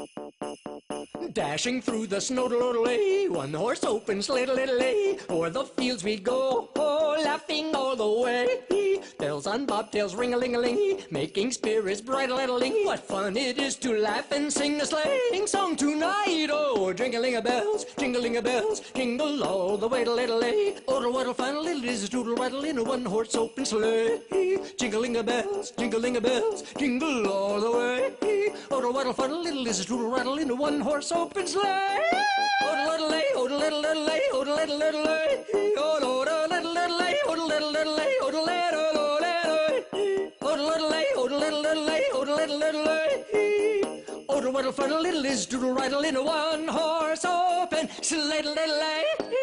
Dashing through the snow, doodle-lay, one horse open sleigh, diddle-lay, o'er the fields we go, laughing all the way. Bells on bobtails, ring-a-ling-a-ling, making spirits bright, a-ling. What fun it is to laugh and sing a sleighing song tonight! Oh, jingling-a-bells, jingle all the way, diddle-lay. Oh, what fun little is doodle-rattle in a one-horse open sleigh. Jingling-a-bells, jingle all the way. Oh, what fun little is doodle-rattle in a one-horse open sleigh. Oh-de-little-lay, oh-de-little-lay, oh-de-little-lay, oh-de-little-lay, oh-de-little-lay, oh-de-little-lay, oh-de-little-lay, oh-de-little-lay, oh-de-little-lay. Oh, what a fun little is doodle-rattle in a one-horse open sleigh.